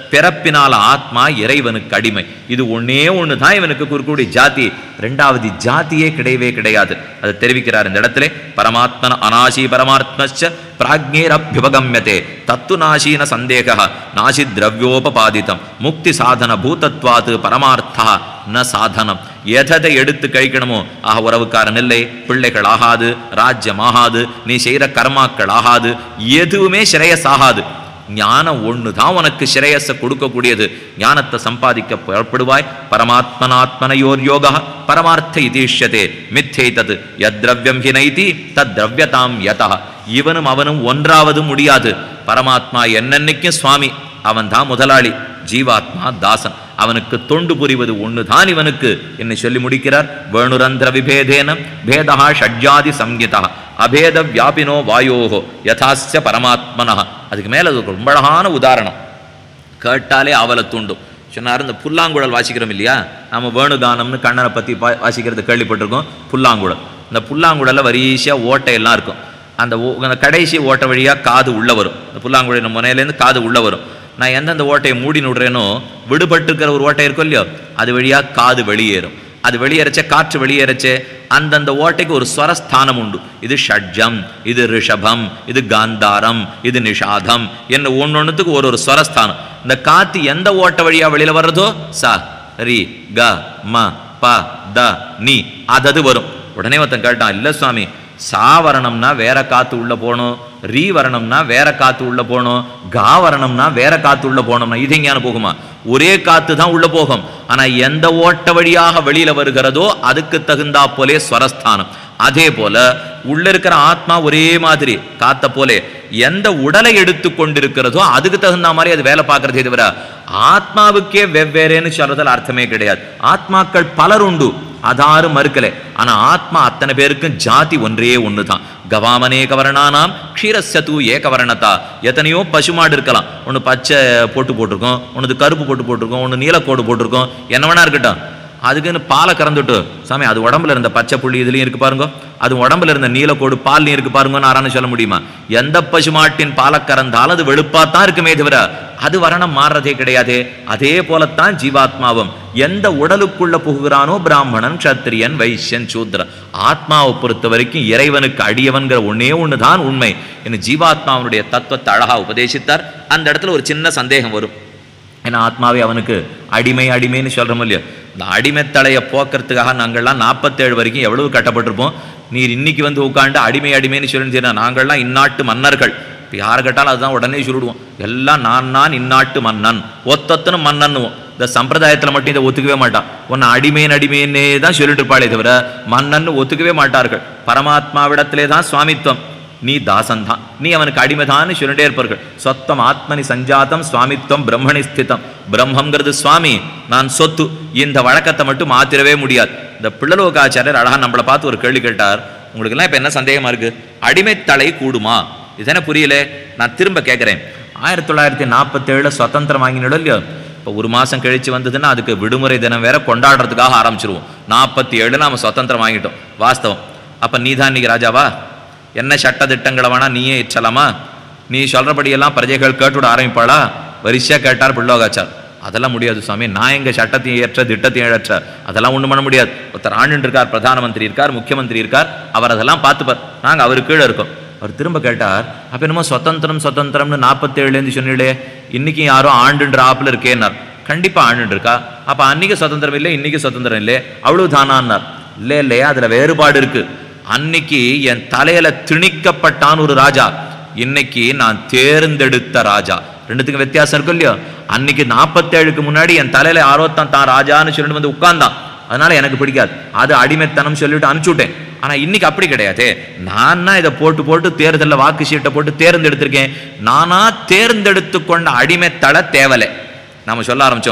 பிறப்பினால் ஆத்மா இறைவனுக்கு அடிமை. இது ஒன்னே ஒன்று தான் இவனுக்கு குறுக்கூடிய ஜாதி. ரெண்டாவது ஜாதியே கிடையவே கிடையாது. அதை தெரிவிக்கிறார் இந்த இடத்துல. பரமாத்மன அநாசி பரமாத்மச்ச பிராக்ஞேரபியுபகம்யதே தத்து நாசீன சந்தேக நாசி திரவியோபாதிதம் முக்தி சாதன பூதத்வாது பரமார்த்தா ந சாதனம். எதை எடுத்து கழிக்கணுமோ, ஆக உறவுக்காரன் இல்லை, பிள்ளைகள் ஆகாது, ராஜ்யம் ஆகாது, நீ செய்கிற கர்மாக்கள் ஆகாது, எதுவுமே ஸ்ரேயஸ் ஆகாது. ஞானம் ஒன்று தான் உனக்கு ஸ்ரேயஸை கொடுக்கக்கூடியது. ஞானத்தை சம்பாதிக்க புறப்படுவாய். பரமாத்மனாத்மனையோர் யோகா பரமார்த்த இதீஷ்யதே மித்தே தது யத்ரவ்யம் ஹினைதி தத் திரவியதாம் யதா. இவனும் அவனும் ஒன்றாவது முடியாது. பரமாத்மா என்னன்னைக்கும் சுவாமி, அவன் தான் முதலாளி, ஜீவாத்மா தாசன். அவனுக்கு தொண்டு புரிவது ஒன்று தான் இவனுக்கு என்ன சொல்லி முடிக்கிறார். வேணுரந்திர விபேதேன பேதா ஷட்ஜாதி சம்ஹிதா அபேத வியாபினோ வாயோஹோ யதாஸ்ய பரமாத்மனா. அதுக்கு மேலே அது ரொம்ப அழகான உதாரணம், கேட்டாலே அவலை தூண்டும். சொன்னார், இந்த புல்லாங்குழல் வாசிக்கிறோம் இல்லையா, நம்ம வேணுகானம்னு கண்ணனை பற்றி வாசிக்கிறது கேள்விப்பட்டிருக்கோம். புல்லாங்குழல், இந்த புல்லாங்குழலில் வரிசையாக ஓட்டையெல்லாம் இருக்கும். அந்த அந்த கடைசி ஓட்டை வழியாக காது உள்ளே வரும். இந்த புல்லாங்குழல் முனையிலேருந்து காது உள்ளே வரும். நான் எந்தெந்த ஓட்டையை மூடி விடுறேனோ, விடுபட்டுருக்கிற ஒரு ஓட்டை இருக்கும் இல்லையோ, அது வழியாக காது வெளியேறும். அது வெளியேறச்சே, காற்று வெளியேறச்சே அந்தந்த ஓட்டைக்கு ஒரு ஸ்வரஸ்தானம் உண்டு. இது ஷட்ஜம், இது ரிஷபம், இது காந்தாரம், இது நிஷாதம் என்ன ஒன்னொன்னுத்துக்கு ஒரு ஒரு ஸ்வரஸ்தானம். இந்த காத்து எந்த ஓட்டை வழியாக வெளியில் வர்றதோ ச ரி க ம ப த நீ அது வரும். உடனே ஒருத்தன் கேட்டான், இல்லை சுவாமி, சா வரணம்னா வேற காத்து உள்ள போகணும், ரீ வரணம்னா வேற காத்து உள்ள போகணும், கா வரணம்னா வேற காத்து உள்ள போகணும்னா இது எங்கேயான போகுமா? ஒரே காத்து தான் உள்ள போகும். ஆனா எந்த ஓட்ட வழியாக வெளியில வருகிறதோ அதுக்கு தகுந்தா போலே ஸ்வரஸ்தானம். அதே போல உள்ள இருக்கிற ஆத்மா ஒரே மாதிரி காத்த போலே எந்த உடலை எடுத்து கொண்டிருக்கிறதோ அதுக்கு தகுந்த மாதிரி அது வேலை பார்க்கறதே தவிர ஆத்மாவுக்கே வெவ்வேறேன்னு சொல்றதில் அர்த்தமே கிடையாது. ஆத்மாக்கள் பலர் உண்டு, அதாறு மறுக்கலை. ஆனா ஆத்மா அத்தனை பேருக்கும் ஜாதி ஒன்றே ஒன்று தான். கவாமனேக வர்ணானாம் க்ஷீரஸ்யது ஏகவர்ணதா. எத்தனையோ பசுமாடு இருக்கலாம், ஒன்று பச்சை போட்டு போட்டிருக்கோம், ஒன்று கருப்பு போட்டு போட்டிருக்கோம், ஒன்று நீலக்கோடு போட்டிருக்கோம், என்ன வேணா இருக்கட்டும். அதுக்குன்னு பாலை கறந்துட்டு, சாமி அது உடம்புல இருந்த பச்சை புள்ளி இதுலையும் இருக்கு பாருங்க, அது உடம்புல இருந்த நீலக்கோடு பால்லையும் இருக்கு பாருங்கன்னு ஆரான்னு சொல்ல முடியுமா? எந்த பசுமாட்டின் பாலை கறந்தாலும் அது வெளுப்பாத்தான் இருக்குமே தவிர அது வரணம் மாறுறதே கிடையாது. அதே போலத்தான் ஜீவாத்மாவும் எந்த உடலுக்குள்ள புகுகிறானோ பிராமணன், க்ஷத்திரியன், வைசியன், சூத்ரன், ஆத்மாவை பொறுத்த வரைக்கும் இறைவனுக்கு அடியவன்கிற ஒன்னே ஒன்று தான் உண்மை. என்று ஜீவாத்மாவனுடைய தத்துவத்தை அழகா உபதேசித்தார். அந்த இடத்துல ஒரு சின்ன சந்தேகம் வரும். ஏன்னா ஆத்மாவே அவனுக்கு அடிமை அடிமைன்னு சொல்கிறோம் இல்லையோ, இந்த அடிமைத்தலையை போக்குறதுக்காக நாங்கள்லாம் நாற்பத்தேழு வரைக்கும் எவ்வளவு கட்டப்பட்டிருப்போம். நீர் இன்னைக்கு வந்து உட்காந்து அடிமை அடிமைன்னு சொல்லி நாங்கள்லாம் இந்நாட்டு மன்னர்கள். இப்போ யாரை கேட்டாலும் அதுதான் உடனே சொல்லிடுவோம். எல்லாம் நான் நான் இந்நாட்டு மன்னன், ஒத்தொத்தனும் மன்னன்னுவோம். இந்த சம்பிரதாயத்தில் மட்டும் இதை ஒத்துக்கவே மாட்டான். ஒன்று அடிமையின் அடிமைன்னே தான் சொல்லிட்டு இருப்பாளே தவிர மன்னன் ஒத்துக்கவே மாட்டார்கள். பரமாத்மாவிடத்திலே தான் சுவாமித்வம், நீ தாசன் தான், நீ அவனுக்கு அடிமைதான்னு சொல்லிட்டே இருப்பார்கள். சொத்தம் ஆத்மனி சஞ்சாத்தம் சுவாமித்வம் பிரம்மணி ஸ்திதம். பிரம்மங்கிறது சுவாமி, நான் சொத்து. இந்த வழக்கத்தை மட்டும் மாத்திரவே முடியாது. இந்த பிள்ளலோகாச்சாரியர் அழகா நம்மளை பார்த்து ஒரு கேள்வி கேட்டார். உங்களுக்கெல்லாம் இப்போ என்ன சந்தேகமா இருக்கு? அடிமைத்தலை கூடுமா? இதென்ன புரியல. நான் திரும்ப கேட்குறேன். ஆயிரத்தி தொள்ளாயிரத்தி நாற்பத்தி ஏழுல சுதந்திரம் வாங்கினோம் இல்லையோ, இப்போ ஒரு மாதம் கழிச்சு வந்ததுன்னா அதுக்கு விடுமுறை தினம் வேற கொண்டாடுறதுக்காக ஆரம்பிச்சிருவோம். நாற்பத்தி ஏழுல நம்ம சுதந்திரம் வாங்கிட்டோம், வாஸ்தவம். அப்போ நீ தான் இன்னைக்கு ராஜாவா? என்ன சட்ட திட்டங்களை வேணா நீயே இச்சலாமா? நீ சொல்றபடியெல்லாம் பிரஜைகள் கேட்டுவிட ஆரம்பிப்பாளா? வரிசையாக கேட்டார் பிள்ளோகாச்சார். அதெல்லாம் முடியாது சுவாமி, நான் எங்கள் சட்டத்தையும் ஏற்ற திட்டத்தையும் ஏற்ற அதெல்லாம் ஒன்றும் பண்ண முடியாது. ஒருத்தர் ஆண்டு இருக்கார், பிரதான மந்திரி இருக்கார், முக்கியமந்திரி இருக்கார், அவர் அதெல்லாம் பார்த்துப்பார், நாங்கள் அவர் கீழே இருக்கோம். அவர் திரும்ப கேட்டார், அப்போ என்னமோ சுதந்திரம் சுதந்திரம்னு நாற்பத்தேழுலேருந்து சொன்னீங்களே, இன்னைக்கு யாரோ ஆண்டுன்ற ஆப்பில் இருக்கேன்னார். கண்டிப்பாக ஆண்டு இருக்கா? அப்போ அன்னைக்கு சுதந்திரம் இல்லை, இன்னைக்கு சுதந்திரம் இல்லை, அவ்வளவு தானான்னார். இல்லை இல்லையா, அதில் வேறுபாடு இருக்கு. அன்னைக்கு என் தலையில திணிக்கப்பட்டான் ஒரு ராஜா, இன்னைக்கு நான் தேர்ந்தெடுத்த ராஜா. ரெண்டுத்துக்கும் வித்தியாசம் இருக்கும் இல்லையோ. அன்னைக்கு நாற்பத்தேழுக்கு முன்னாடி என் தலையில யாரோத்தான் தான் ராஜான்னு சொல்லிட்டு வந்து உட்கார்ந்தான், அதனால எனக்கு பிடிக்காது, அது அடிமைத்தனம் சொல்லிட்டு அனுப்பிச்சுட்டேன். ஆனா இன்னைக்கு அப்படி கிடையாது. நானா இதை போட்டு போட்டு தேர்தலில் வாக்கு சீட்டை போட்டு தேர்ந்தெடுத்திருக்கேன். நானா தேர்ந்தெடுத்து கொண்ட அடிமைத்தலை தேவலை நாம சொல்ல ஆரம்பிச்சோம். இப்போ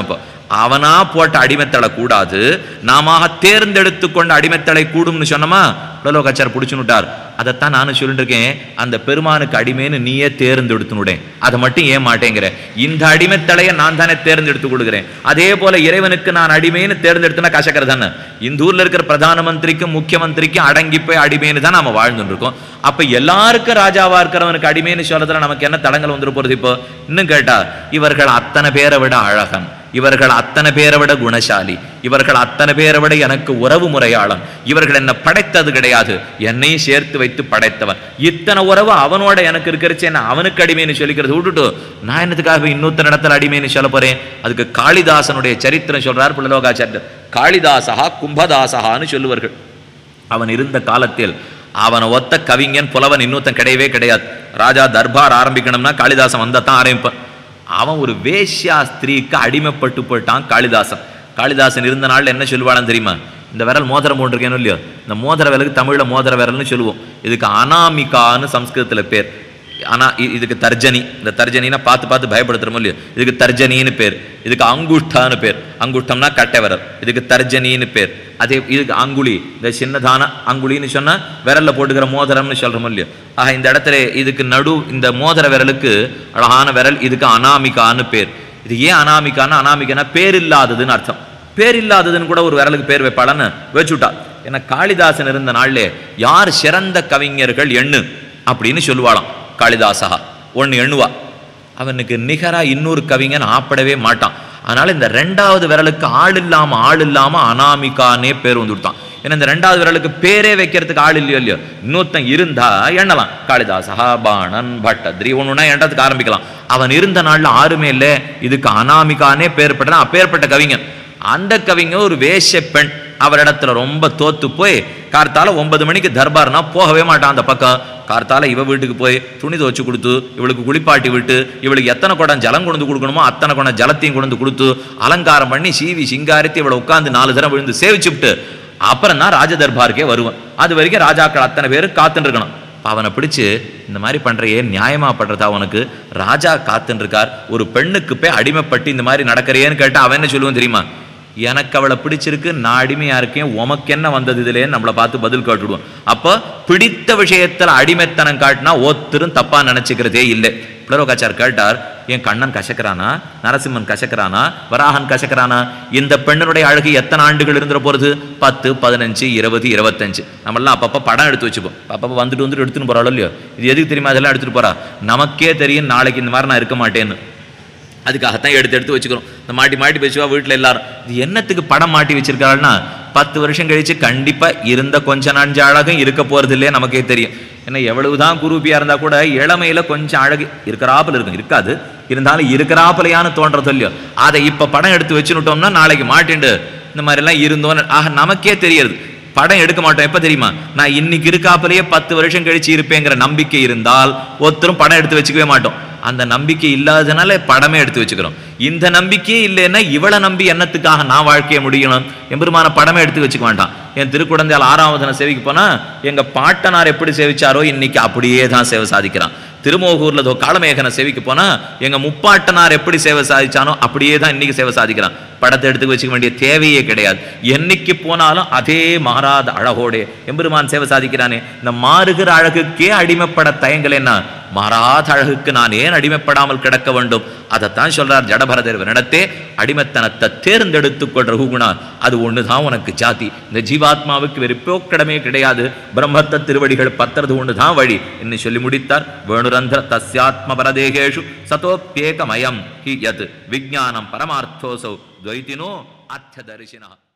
அவனா போட்ட அடிமைத்தலை கூடாது, நாம தேர்ந்தெடுத்து கொண்ட அடிமைத்தலை கூடும்னு சொன்னோமா, உலோகாச்சார் பிடிச்சுனுட்டார். அதைத்தான் நானும் சொல்லிட்டு இருக்கேன். அந்த பெருமானுக்கு அடிமைன்னு நீயே தேர்ந்தெடுத்துனுடேன், அதை மட்டும் ஏன் மாட்டேங்கிற? இந்த அடிமைத்தலையை நான் தானே தேர்ந்தெடுத்து கொடுக்குறேன். அதே போல இறைவனுக்கு நான் அடிமைன்னு தேர்ந்தெடுத்துனா கசக்கர் தானே. இந்த ஊர்ல இருக்கிற பிரதான மந்திரிக்கும் முக்கியமந்திரிக்கும் அடங்கி போய் அடிமைன்னு தான் நாம வாழ்ந்துட்டு இருக்கோம். அப்ப எல்லாருக்கும் ராஜாவா இருக்கிறவனுக்கு அடிமைன்னு சொல்றதுல நமக்கு என்ன தடங்கள் வந்துட்டு போறது? இப்போ இன்னும் கேட்டா, இவர்கள் அத்தனை பேரை விட அழகன், இவர்கள் அத்தனை பேரை விட குணசாலி, இவர்கள் அத்தனை பேரை விட எனக்கு உறவு முறையாளன், இவர்கள் என்ன படைத்தது கிடையாது, என்னையும் சேர்த்து வைத்து படைத்தவன், இத்தனை உறவு அவனோட எனக்கு இருக்கிறச்சு, என்ன அவனுக்கு அடிமைன்னு சொல்லிக்கிறது விட்டுட்டு நான் என்னத்துக்காக இன்னொருத்த இடத்துல அடிமைன்னு சொல்ல போறேன்? அதுக்கு காளிதாசனுடைய சரித்திரம் சொல்றார் புலலோகாச்சாரியர். காளிதாசகா கும்பதாசகான்னு சொல்லுவார்கள். அவன் இருந்த காலத்தில் அவனை ஒத்த கவிஞன் புலவன் இன்னொருத்தன் கிடையவே கிடையாது. ராஜா தர்பார் ஆரம்பிக்கணும்னா காளிதாசன் வந்தான் ஆரம்பிப்பான். அவன் ஒரு வேஷ்யா ஸ்திரீக்கு அடிமைப்பட்டு போயிட்டான் காளிதாசன். காளிதாசன் இருந்த நாள் என்ன சொல்லுவான்னு தெரியுமா? இந்த விரல் மோதிரம் போட்டிருக்கேன்னு இல்லையோ, இந்த மோதிர விரலுக்கு தமிழில் மோதிர விரல்னு சொல்லுவோம். இதுக்கு அனாமிகான்னு சம்ஸ்கிருதத்தில் பேர். ஆனா இதுக்கு தர்ஜனி, இந்த தர்ஜனின்னா பார்த்து பார்த்து பயப்படுத்துறோமோ இல்லையோ, இதுக்கு தர்ஜனின்னு பேர். இதுக்கு அங்குஷ்டான்னு பேர், அங்குஷ்டம்னா கட்டை விரல், இதுக்கு தர்ஜனின்னு பேர். அதே இதுக்கு அங்குலி, இந்த சின்னதான அங்குலின்னு சொன்னா விரல்ல போட்டுக்கிற மோதிரம்னு சொல்றோமோ இல்லையோ. ஆக இந்த இடத்துல இதுக்கு நடு இந்த மோதிர விரலுக்கு அழகான விரல், இதுக்கு அனாமிகான்னு பேர். இது ஏன் அனாமிகான்னு? அனாமிகான்னா பேர் இல்லாததுன்னு அர்த்தம். பேர் இல்லாததுன்னு கூட ஒரு விரலுக்கு பேர் வைப்பாளன்னு வச்சுட்டா. ஏன்னா காளிதாசன் இருந்த நாள்லே யார் சிறந்த கவிஞர்கள் எண்ணு அப்படின்னு சொல்லுவாளாம். காளிதாசகா ஒன்று எண்ணுவா, அவனுக்கு நிகரா இன்னொரு கவிஞன் ஆப்படவே மாட்டான். அதனால இந்த ரெண்டாவது விரலுக்கு ஆள் இல்லாம ஆள் இல்லாம அனாமிகானே பேர் வந்துவிட்டான். ஏன்னா இந்த ரெண்டாவது விரலுக்கு பேரே வைக்கிறதுக்கு ஆள் இல்லையோ இல்லையோ, இன்னொருத்தன் இருந்தா எண்ணலாம். காளிதாசகா, பாணன், பட்டத்ரி ஒண்ணுன்னா எண்ணத்துக்கு ஆரம்பிக்கலாம். அவன் இருந்த நாள்ல ஆறுமே இல்லை, இதுக்கு அனாமிகானே பேர் பட்டதான் அப்பேற்பட்ட கவிஞன். அந்த கவிஞர் ஒரு வேஷ பெண், அவரிடத்துல ரொம்ப தோத்து போய் கார்த்தால ஒன்பது மணிக்கு தர்பார்னா போகவே மாட்டான் அந்த பக்கம். கார்த்தால இவ வீட்டுக்கு போய் துணி துவச்சு கொடுத்து, இவளுக்கு குளிப்பாட்டி விட்டு, இவளுக்கு எத்தனை குடம் ஜலம் கொண்டு கொடுக்கணுமோ அத்தனை குடம் ஜலத்தையும் கொண்டு கொடுத்து, அலங்காரம் பண்ணி சீவி சிங்காரித்து இவளை உட்காந்து நாலு தரம் விழுந்து சேவிச்சுட்டு அப்புறம் தான் ராஜ தர்பாருக்கே வருவான். அது வரைக்கும் ராஜாக்கள் அத்தனை பேர் காத்துன்னு இருக்கணும். அவனை பிடிச்சு இந்த மாதிரி பண்றையே நியாயமா பண்றதா? அவனுக்கு ராஜா காத்துன்னு இருக்கார், ஒரு பெண்ணுக்கு போய் அடிமைப்பட்டு இந்த மாதிரி நடக்கிறியேன்னு கேட்டா அவன் என்ன சொல்லுவான் தெரியுமா? எனக்கு அவளை பிடிச்சிருக்கு, நான் அடிமையா இருக்கேன், உமக்கு என்ன வந்தது இதுலேன்னு நம்மளை பார்த்து பதில் காட்டுடுவோம். அப்போ பிடித்த விஷயத்துல அடிமைத்தனம் காட்டினா ஒருத்தரும் தப்பா நினைச்சுக்கிறதே இல்லை. புலரோகாச்சார் கேட்டார், என் கண்ணன் கசக்கிறானா, நரசிம்மன் கசக்கிறானா, வராகன் கசக்கிறானா? இந்த பெண்ணுடைய அழகு எத்தனை ஆண்டுகள் இருந்துட போறது? பத்து, பதினஞ்சு, இருபது, இருபத்தஞ்சு. நம்மளாம் அப்பப்போ படம் எடுத்து வச்சுப்போம். அப்பப்போ வந்துட்டு வந்துட்டு எடுத்துன்னு போறாளோ இல்லையோ. இது எதுக்கு தெரியுமா? அதெல்லாம் எடுத்துட்டு போறா, நமக்கே தெரியும் நாளைக்கு இந்த மாதிரி நான் இருக்க மாட்டேன்னு. அதுக்காகத்தான் எடுத்து எடுத்து வச்சுக்கிறோம். இந்த மாட்டி மாட்டி வச்சுவா வீட்டில் எல்லாரும். இது என்னத்துக்கு படம் மாட்டி வச்சிருக்காள்னா, பத்து வருஷம் கழிச்சு கண்டிப்பா இருந்த கொஞ்சம் நஞ்ச அழகும் இருக்க போறது இல்லையே நமக்கே தெரியும். ஏன்னா எவ்வளவுதான் குரூப்பியா இருந்தா கூட இளமையில கொஞ்சம் அழகு இருக்கிறாப்புல இருக்கும், இருக்காது. இருந்தாலும் இருக்கிறாப்புலையான்னு தோன்றது இல்லையோ. அதை இப்ப படம் எடுத்து வச்சுட்டோம்னா நாளைக்கு மாட்டிண்டு இந்த மாதிரி எல்லாம் இருந்தோம். ஆக நமக்கே தெரியுது. படம் எடுக்க மாட்டோம். எப்ப தெரியுமா? நான் இன்னைக்கு இருக்காப்புலயே பத்து வருஷம் கழிச்சு இருப்பேங்கிற நம்பிக்கை இருந்தால் ஒருத்தரும் படம் எடுத்து வச்சுக்கவே மாட்டோம். அந்த நம்பிக்கை இல்லாததுனால படமே எடுத்து வச்சுக்கிறோம். இந்த நம்பிக்கையே இல்லைன்னா இவளை நம்பி என்னத்துக்காக நான் வாழ்க்கையை முடியணும்? எம்பெருமான படமே எடுத்து வச்சுக்க வேண்டாம். என் திருக்குழந்தையால் ஆறாவது சேவைக்கு போனா எங்க பாட்டனார் எப்படி சேவிச்சாரோ இன்னைக்கு அப்படியே தான் சேவை சாதிக்கிறான். திருமோகூர்ல காளமேகனை சேவிக்கு போனா எங்க முப்பாட்டனார் எப்படி சேவை சாதிச்சானோ அப்படியே தான் இன்னைக்கு சேவை சாதிக்கிறான். படத்தை எடுத்து வச்சுக்க வேண்டிய தேவையே கிடையாது. என்னைக்கு போனாலும் அதே மாறாத அழகோட எம்பெருமான் சேவை சாதிக்கிறானே. இந்த மாறுகிற அழகுக்கே அடிமைப்பட தயங்கலைன்னா மாறாத அழகுக்கு நான் ஏன் அடிமைப்படாமல் கிடக்க வேண்டும்? அதைத்தான் சொல்றார் ஜடபரதர். நடத்தே அடிமைத்தனத்தை தேர்ந்தெடுத்துக்கொள் ரகுகுணா, அது ஒண்ணுதான் உனக்கு ஜாதி. இந்த ஜீவாத்மாவுக்கு வேறு போக்கிடமே கிடையாது. பிரம்மத்த திருவடிகள் பத்துறது ஒண்ணுதான் வழி என்று சொல்லி முடித்தார். வேணுரந்திர தஸ்யாத்ம பரதேகேஷு சதோப்யேகமயம் ஹி யத் விஜ்ஞானம் பரமார்த்தோசௌ துவைதினோ அர்த்த தரிசினா.